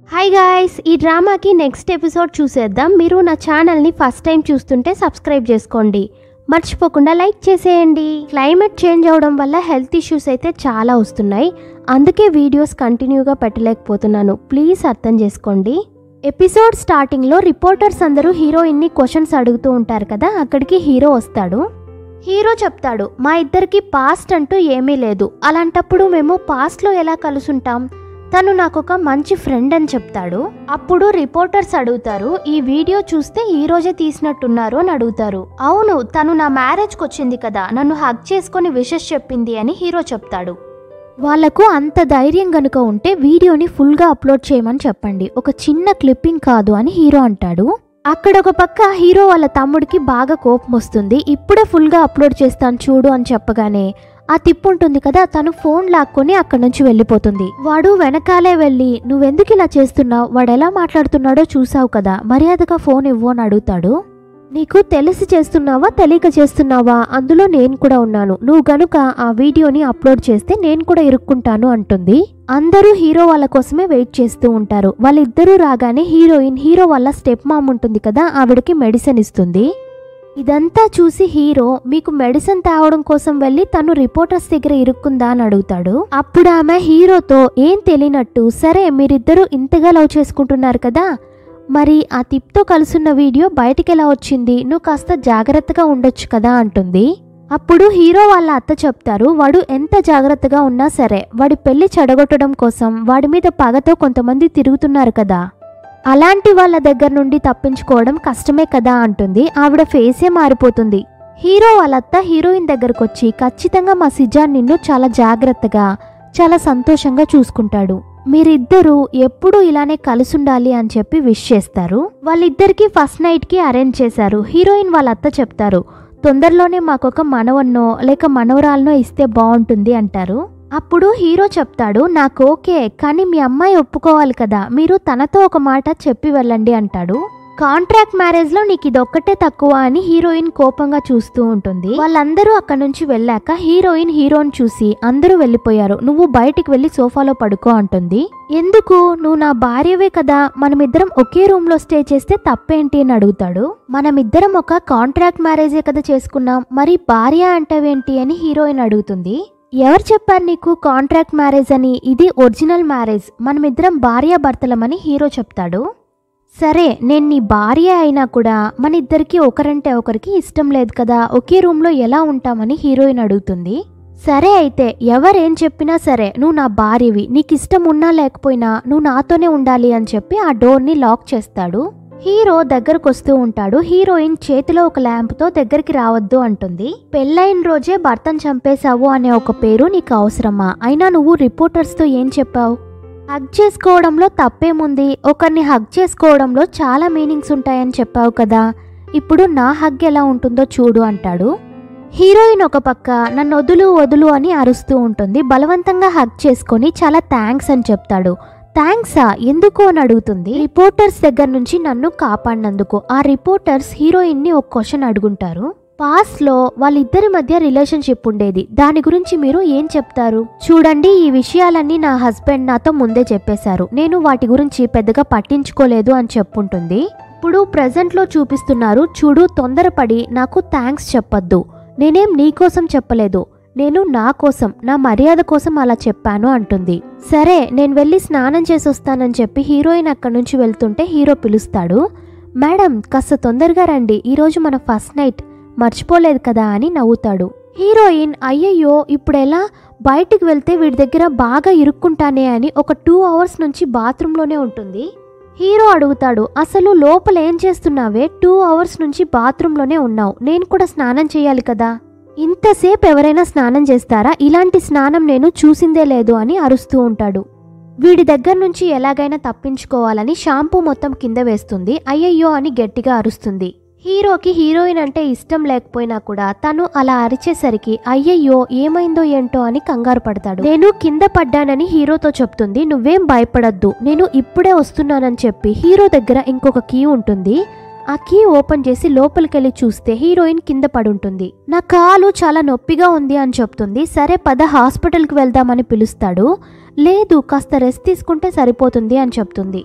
Hi guys, ఈ డ్రామాకి next episode చూసేద్దాం. మీరు నా ఛానల్ని ఫస్ట్ టైం చూస్తుంటే సబ్స్క్రైబ్ చేసుకోండి, మర్చిపోకుండా లైక్ చేసేయండి. క్లైమేట్ చేంజ్ అవడం వల్ల హెల్త్ ఇష్యూస్ అయితే చాలా వస్తున్నాయి, అందుకే వీడియోస్ కంటిన్యూగా పెట్టలేకపోతున్నాను. ప్లీజ్ అర్థం చేసుకోండి. ఎపిసోడ్ స్టార్టింగ్లో రిపోర్టర్స్ అందరూ హీరోయిన్ని క్వశ్చన్స్ అడుగుతూ ఉంటారు కదా, అక్కడికి హీరో వస్తాడు. హీరో చెప్తాడు, మా ఇద్దరికి పాస్ట్ అంటూ ఏమీ లేదు, అలాంటప్పుడు మేము పాస్ట్లో ఎలా కలుసుంటాం, తను నాకొక మంచి ఫ్రెండ్ అని చెప్తాడు. అప్పుడు రిపోర్టర్స్ అడుగుతారు, ఈ వీడియో చూస్తే ఈ రోజే తీసినట్టున్నారు అని అడుగుతారు. అవును, తను నా మ్యారేజ్కి వచ్చింది కదా, నన్ను హగ్ చేసుకొని విషెస్ చెప్పింది అని హీరో చెప్తాడు. వాళ్లకు అంత ధైర్యం గనుక ఉంటే వీడియోని ఫుల్గా అప్లోడ్ చేయమని చెప్పండి, ఒక చిన్న క్లిప్పింగ్ కాదు అని హీరో అంటాడు. అక్కడ ఒక పక్క హీరో వాళ్ళ తమ్ముడికి బాగా కోపం వస్తుంది. ఇప్పుడే ఫుల్గా అప్లోడ్ చేస్తాను చూడు అని చెప్పగానే ఆ తిప్పు ఉంటుంది కదా, తను ఫోన్ లాక్కొని అక్కడి నుంచి వెళ్ళిపోతుంది. వాడు వెనకాలే వెళ్ళి, నువ్వెందుకు ఇలా చేస్తున్నావు, వాడు ఎలా మాట్లాడుతున్నాడో చూసావు కదా, మర్యాదగా ఫోన్ ఇవ్వు అని అడుగుతాడు. నీకు తెలిసి చేస్తున్నావా తెలియక చేస్తున్నావా, అందులో నేను కూడా ఉన్నాను, నువ్వు గనుక ఆ వీడియోని అప్లోడ్ చేస్తే నేను కూడా ఇరుక్కుంటాను అంటుంది. అందరూ హీరో వాళ్ళ కోసమే వెయిట్ చేస్తూ ఉంటారు. వాళ్ళిద్దరూ రాగానే హీరోయిన్ హీరో వాళ్ళ స్టెప్ మామ్ ఉంటుంది కదా, ఆవిడకి మెడిసిన్ ఇస్తుంది. ఇదంతా చూసి హీరో, మీకు మెడిసిన్ తేవడం కోసం వెళ్ళి తను రిపోర్టర్స్ దగ్గర ఇరుక్కుందా అని అడుగుతాడు. అప్పుడు ఆమె హీరోతో ఏం తెలియనట్టు, సరే మీరిద్దరూ ఇంతగా లవ్ చేసుకుంటున్నారు కదా, మరి ఆ తిప్తో కలుసున్న వీడియో బయటికి ఎలా వచ్చింది, నువ్వు కాస్త జాగ్రత్తగా ఉండొచ్చు కదా అంటుంది. అప్పుడు హీరో వాళ్ళ అత్త చెప్తారు, వాడు ఎంత జాగ్రత్తగా ఉన్నా సరే వాడి పెళ్లి చెడగొట్టడం కోసం వాడి మీద పగతో కొంతమంది తిరుగుతున్నారు కదా, అలాంటి వాళ్ళ దగ్గర నుండి తప్పించుకోవడం కష్టమే కదా అంటుంది. ఆవిడ ఫేసే మారిపోతుంది. హీరో వాళ్ళత్త హీరోయిన్ దగ్గరకు వచ్చి, ఖచ్చితంగా మా సిజాన్ నిన్ను చాలా జాగ్రత్తగా చాలా సంతోషంగా చూసుకుంటాడు, మీరిద్దరూ ఎప్పుడూ ఇలానే కలుసుండాలి అని చెప్పి విష్ చేస్తారు. వాళ్ళిద్దరికి ఫస్ట్ నైట్కి అరేంజ్ చేశారు. హీరోయిన్ వాళ్ళ అత్త చెప్తారు, తొందరలోనే మాకొక మనవన్నో లేక మనవరాలనో ఇస్తే బాగుంటుంది అంటారు. అప్పుడు హీరో చెప్తాడు, నాకు ఓకే, కానీ మీ అమ్మాయి ఒప్పుకోవాలి కదా, మీరు తనతో ఒక మాట చెప్పి వెళ్ళండి అంటాడు. కాంట్రాక్ట్ మ్యారేజ్ లో నీకు ఇదొక్కటే తక్కువ అని హీరోయిన్ కోపంగా చూస్తూ ఉంటుంది. వాళ్ళందరూ అక్కడ నుంచి వెళ్ళాక హీరోయిన్ హీరోని చూసి, అందరూ వెళ్ళిపోయారు, నువ్వు బయటికి వెళ్ళి సోఫాలో పడుకో అంటుంది. ఎందుకు, నువ్వు నా భార్యవే కదా, మనమిద్దరం ఒకే రూమ్ లో స్టే చేస్తే తప్పేంటి అని అడుగుతాడు. మనమిద్దరం ఒక కాంట్రాక్ట్ మ్యారేజే కదా చేసుకున్నాం, మరి భార్య అంటావేంటి అని హీరోయిన్ అడుగుతుంది. ఎవరు చెప్పారు నీకు కాంట్రాక్ట్ మ్యారేజ్ అని, ఇది ఒరిజినల్ మ్యారేజ్, మనమిద్దరం భార్యాభర్తలమని హీరో చెప్తాడు. సరే, నేను నీ భార్య అయినా కూడా మన ఇద్దరికి ఒకరంటే ఒకరికి ఇష్టం లేదు కదా, ఒకే రూమ్లో ఎలా ఉంటామని హీరోయిన్ అడుగుతుంది. సరే అయితే ఎవరేం చెప్పినా సరే నువ్వు నా భార్యవి, నీకు ఇష్టం ఉన్నా లేకపోయినా నువ్వు నాతోనే ఉండాలి అని చెప్పి ఆ డోర్ని లాక్ చేస్తాడు. హీరో దగ్గరకు వస్తూ ఉంటాడు. హీరోయిన్ చేతిలో ఒక ల్యాంప్తో దగ్గరికి రావద్దు అంటుంది. పెళ్ళైన రోజే భర్తను చంపేశావు అనే ఒక పేరు నీకు అవసరమా, అయినా నువ్వు రిపోర్టర్స్తో ఏం చెప్పావు, హగ్ చేసుకోవడంలో తప్పేముంది, ఒకరిని హగ్ చేసుకోవడంలో చాలా మీనింగ్స్ ఉంటాయని చెప్పావు కదా, ఇప్పుడు నా హగ్ ఎలా ఉంటుందో చూడు అంటాడు. హీరోయిన్ ఒక పక్క నన్ను వదులు వదులు అని అరుస్తూ ఉంటుంది. బలవంతంగా హగ్ చేసుకొని చాలా థ్యాంక్స్ అని చెప్తాడు. థ్యాంక్సా, ఎందుకు అని అడుగుతుంది. రిపోర్టర్స్ దగ్గర నుంచి నన్ను కాపాడినందుకు. ఆ రిపోర్టర్స్ హీరోయిన్ని ఒక క్వశ్చన్ అడుగుంటారు. పాస్ట్ లో వాళ్ళిద్దరి మధ్య రిలేషన్షిప్ ఉండేది, దాని గురించి మీరు ఏం చెప్తారు, చూడండి ఈ విషయాలన్నీ నా హస్బెండ్ నాతో ముందే చెప్పేశారు, నేను వాటి గురించి పెద్దగా పట్టించుకోలేదు అని చెప్పుంటుంది. ఇప్పుడు ప్రెజెంట్ లో చూపిస్తున్నారు చూడు, తొందరపడి నాకు థ్యాంక్స్ చెప్పొద్దు, నేనేం నీకోసం చెప్పలేదు, నేను నా కోసం నా మర్యాద కోసం అలా చెప్పాను అంటుంది. సరే నేను వెళ్ళి స్నానం చేసి వస్తానని చెప్పి హీరోయిన్ అక్కడి నుంచి వెళ్తుంటే హీరో పిలుస్తాడు. మేడం కాస్త తొందరగా రండి, ఈరోజు మన ఫస్ట్ నైట్, మర్చిపోలేదు కదా అని నవ్వుతాడు. హీరోయిన్ అయ్యయ్యో ఇప్పుడెలా, బయటికి వెళ్తే వీడి దగ్గర బాగా ఇరుక్కుంటానే అని ఒక 2 hours నుంచి బాత్రూంలోనే ఉంటుంది. హీరో అడుగుతాడు, అసలు లోపల ఏం చేస్తున్నావే, 2 hours నుంచి బాత్రూంలోనే ఉన్నావు, నేను కూడా స్నానం చేయాలి కదా, ఇంతసేపు ఎవరైనా స్నానం చేస్తారా, ఇలాంటి స్నానం నేను చూసిందే లేదు అని అరుస్తూ ఉంటాడు. వీడి దగ్గర నుంచి ఎలాగైనా తప్పించుకోవాలని షాంపూ మొత్తం కింద వేస్తుంది. అయ్యయ్యో అని గట్టిగా అరుస్తుంది. హీరోకి హీరోయిన్ అంటే ఇష్టం లేకపోయినా కూడా తను అలా అరిచేసరికి అయ్యయ్యో ఏమైందో ఏంటో అని కంగారు పడతాడు. నేను కింద పడ్డానని హీరోతో చెప్తుంది. నువ్వేం భయపడద్దు, నేను ఇప్పుడే వస్తున్నానని చెప్పి హీరో దగ్గర ఇంకొక కీ ఉంటుంది. ఆ కీ ఓపెన్ చేసి లోపలికెళ్ళి చూస్తే హీరోయిన్ కింద పడుంటుంది. నా కాలు చాలా నొప్పిగా ఉంది అని చెప్తుంది. సరే పద హాస్పిటల్కి వెళ్దామని పిలుస్తాడు. లేదు కాస్త రెస్ట్ తీసుకుంటే సరిపోతుంది అని చెప్తుంది.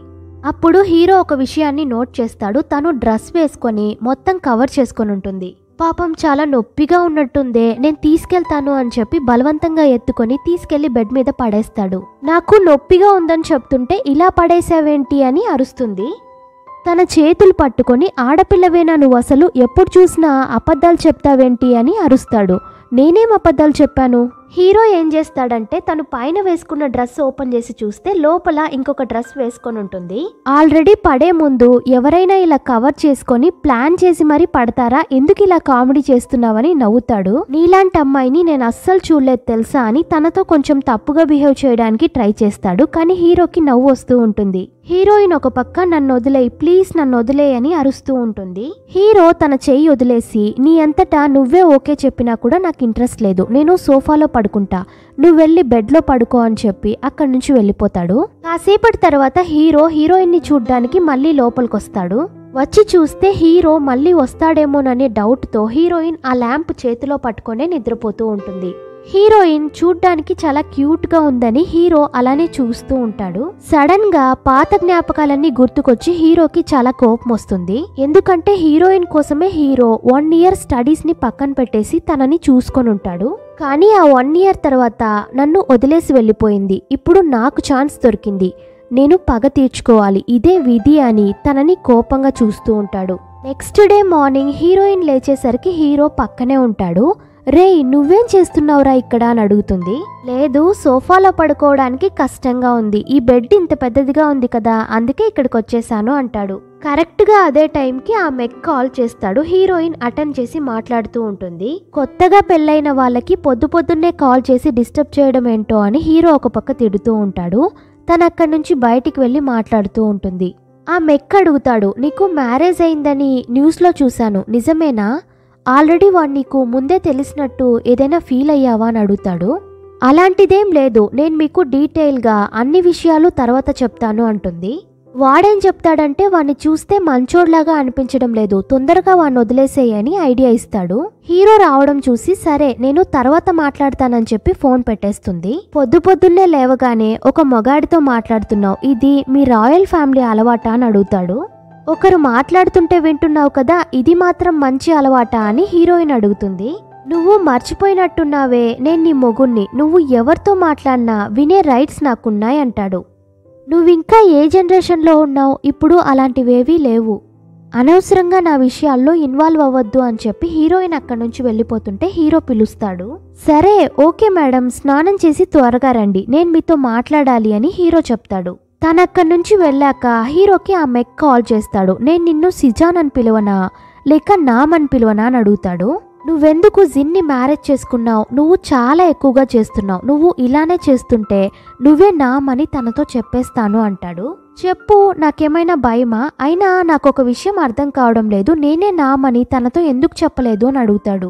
అప్పుడు హీరో ఒక విషయాన్ని నోట్ చేస్తాడు. తను డ్రెస్ వేసుకొని మొత్తం కవర్ చేసుకొని ఉంటుంది. పాపం చాలా నొప్పిగా ఉన్నట్టుందే, నేను తీసుకెళ్తాను అని చెప్పి బలవంతంగా ఎత్తుకొని తీసుకెళ్లి బెడ్ మీద పడేస్తాడు. నాకు నొప్పిగా ఉందని చెప్తుంటే ఇలా పడేసావేంటి అని అరుస్తుంది. తన చేతులు పట్టుకొని ఆడపిల్లవేనా నువ్వు, అసలు ఎప్పుడు చూసినా అబద్ధాలు చెప్తావేంటి అని అరుస్తాడు. నేనేం అబద్ధాలు చెప్పాను? హీరో ఏం చేస్తాడంటే తను పైన వేసుకున్న డ్రెస్ ఓపెన్ చేసి చూస్తే లోపల ఇంకొక డ్రెస్ వేసుకొని ఉంటుంది. ఆల్రెడీ పడే ముందు ఎవరైనా ఇలా కవర్ చేసుకొని ప్లాన్ చేసి మరీ పడతారా, ఎందుకు ఇలా కామెడీ చేస్తున్నావని నవ్వుతాడు. నీలాంటి అమ్మాయిని నేను అస్సలు చూడలేదు తెలుసా అని తనతో కొంచెం తప్పుగా బిహేవ్ చేయడానికి ట్రై చేస్తాడు. కానీ హీరోకి నవ్వు వస్తూ ఉంటుంది. హీరోయిన్ ఒక పక్క నన్ను వదిలేయి ప్లీజ్ నన్ను వదిలేయి అని అరుస్తూ ఉంటుంది. హీరో తన చెయ్యి వదిలేసి నీ అంతటా నువ్వే ఓకే చెప్పినా కూడా నాకు ఇంట్రెస్ట్ లేదు, నేను సోఫాలో పడుకుంటా, నువ్వు వెళ్ళి బెడ్లో పడుకో అని చెప్పి అక్కడి నుంచి వెళ్ళిపోతాడు. కాసేపటి తర్వాత హీరో హీరోయిన్ ని చూడ్డానికి మళ్ళీ లోపలికొస్తాడు. వచ్చి చూస్తే హీరో మళ్ళీ వస్తాడేమోననే డౌట్ తో హీరోయిన్ ఆ ల్యాంప్ చేతిలో పట్టుకొనే నిద్రపోతూ ఉంటుంది. హీరోయిన్ చూడ్డానికి చాలా క్యూట్ గా ఉందని హీరో అలానే చూస్తూ ఉంటాడు. సడన్ గా పాత జ్ఞాపకాలన్నీ గుర్తుకొచ్చి హీరోకి చాలా కోపం వస్తుంది. ఎందుకంటే హీరోయిన్ కోసమే హీరో 1 year స్టడీస్ ని పక్కన పెట్టేసి తనని చూసుకొని ఉంటాడు. కానీ ఆ 1 year తర్వాత నన్ను వదిలేసి వెళ్ళిపోయింది, ఇప్పుడు నాకు ఛాన్స్ దొరికింది, నేను పగ తీర్చుకోవాలి, ఇదే విధి అని తనని కోపంగా చూస్తూ ఉంటాడు. నెక్స్ట్ డే మార్నింగ్ హీరోయిన్ లేచేసరికి హీరో పక్కనే ఉంటాడు. రే నువ్వేం చేస్తున్నావురా ఇక్కడ అని అడుగుతుంది. లేదు సోఫాలో పడుకోవడానికి కష్టంగా ఉంది, ఈ బెడ్ ఇంత పెద్దదిగా ఉంది కదా అందుకే ఇక్కడికి వచ్చేసాను అంటాడు. కరెక్ట్ గా అదే టైంకి ఆ మెక్ కాల్ చేస్తాడు. హీరోయిన్ అటెండ్ చేసి మాట్లాడుతూ ఉంటుంది. కొత్తగా పెళ్ళైన వాళ్ళకి పొద్దున్నే కాల్ చేసి డిస్టర్బ్ చేయడం ఏంటో అని హీరో ఒక పక్క తిడుతూ ఉంటాడు. తను అక్కడి నుంచి బయటికి వెళ్ళి మాట్లాడుతూ ఉంటుంది. ఆ మెక్ అడుగుతాడు, నీకు మ్యారేజ్ అయిందని న్యూస్లో చూశాను, నిజమేనా? ఆల్రెడీ వాడు నీకు ముందే తెలిసినట్టు ఏదైనా ఫీల్ అయ్యావా అని అడుగుతాడు. అలాంటిదేం లేదు, నేను మీకు డీటెయిల్గా అన్ని విషయాలు తర్వాత చెప్తాను అంటుంది. వాడేం చెప్తాడంటే వాడిని చూస్తే మంచోడ్లాగా అనిపించడం లేదు, తొందరగా వాడిని వదిలేసేయని ఐడియా ఇస్తాడు. హీరో రావడం చూసి సరే నేను తర్వాత మాట్లాడతానని చెప్పి ఫోన్ పెట్టేస్తుంది. పొద్దున్నే లేవగానే ఒక మొగాడితో మాట్లాడుతున్నావు, ఇది మీ రాయల్ ఫ్యామిలీ అలవాటా అని అడుగుతాడు. ఒకరు మాట్లాడుతుంటే వింటున్నావు కదా, ఇది మాత్రం మంచి అలవాటా అని హీరోయిన్ అడుగుతుంది. నువ్వు మర్చిపోయినట్టున్నావే, నేను నీ మొగుణ్ణి, నువ్వు ఎవరితో మాట్లాడినా వినే రైట్స్ నాకున్నాయి అంటాడు. నువ్వింకా ఏ జనరేషన్లో ఉన్నావు, ఇప్పుడు అలాంటివేవీ లేవు, అనవసరంగా నా విషయాల్లో ఇన్వాల్వ్ అవ్వద్దు అని చెప్పి హీరోయిన్ అక్కడి నుంచి వెళ్ళిపోతుంటే హీరో పిలుస్తాడు. సరే ఓకే మేడం, స్నానం చేసి త్వరగా రండి, నేను మీతో మాట్లాడాలి అని హీరో చెప్తాడు. తనక్కడి నుంచి వెళ్ళాక హీరోకి ఆ మెక్ కాల్ చేస్తాడు. నేను నిన్ను సిజాన్ అని పిలువనా లేక నామ్ అని పిలువనా అని అడుగుతాడు. నువ్వెందుకు జిన్ని మ్యారేజ్ చేసుకున్నావు, నువ్వు చాలా ఎక్కువగా చేస్తున్నావు, నువ్వు ఇలానే చేస్తుంటే నువ్వే నామ్ అని తనతో చెప్పేస్తాను అంటాడు. చెప్పు, నాకేమైనా భయమా? అయినా నాకు ఒక విషయం అర్థం కావడం లేదు, నేనే నామ్ అని తనతో ఎందుకు చెప్పలేదు అని అడుగుతాడు.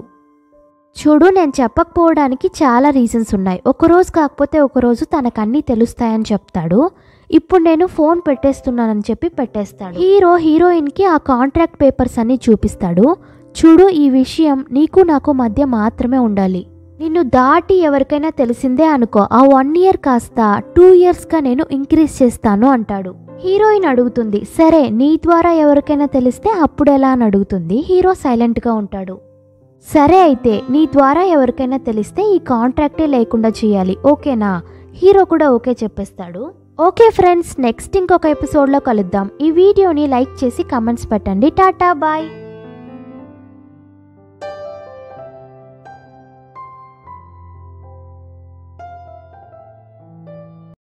చూడు, నేను చెప్పకపోవడానికి చాలా రీజన్స్ ఉన్నాయి, ఒకరోజు కాకపోతే ఒకరోజు తనకన్నీ తెలుస్తాయని చెప్తాడు. ఇప్పుడు నేను ఫోన్ పెట్టేస్తున్నానని చెప్పి పెట్టేస్తాడు. హీరో హీరోయిన్కి ఆ కాంట్రాక్ట్ పేపర్స్ అన్ని చూపిస్తాడు. చూడు, ఈ విషయం నీకు నాకు మధ్య మాత్రమే ఉండాలి, నిన్ను దాటి ఎవరికైనా తెలిసిందే అనుకో, ఆ 1 year కాస్త 2 yearsగా నేను ఇంక్రీజ్ చేస్తాను అంటాడు. హీరోయిన్ అడుగుతుంది, సరే నీ ద్వారా ఎవరికైనా తెలిస్తే అప్పుడెలా అని అడుగుతుంది. హీరో సైలెంట్గా ఉంటాడు. సరే అయితే నీ ద్వారా ఎవరికైనా తెలిస్తే ఈ కాంట్రాక్టే లేకుండా చేయాలి, ఓకేనా? హీరో కూడా ఓకే చెప్పేస్తాడు. ఓకే ఫ్రెండ్స్, నెక్స్ట్ ఇంకొక ఎపిసోడ్లో కలుద్దాం. ఈ వీడియోని లైక్ చేసి కమెంట్స్ పెట్టండి. Tata bye.